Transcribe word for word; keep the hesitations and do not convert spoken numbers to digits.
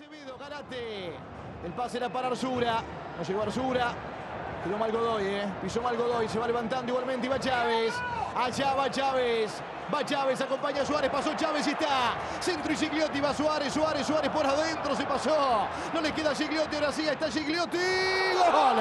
Acevedo, Garate. El pase era para Arzura. No llegó Arzura. Tiró mal Godoy, ¿eh? Pisó mal Godoy. Se va levantando igualmente y va Chávez. Allá va Chávez. Va Chávez, acompaña a Suárez. Pasó Chávez y está. Centro y Gigliotti. Va Suárez, Suárez, Suárez por adentro. Se pasó. No le queda a Gigliotti. Ahora sí, está Gigliotti. ¡Gol!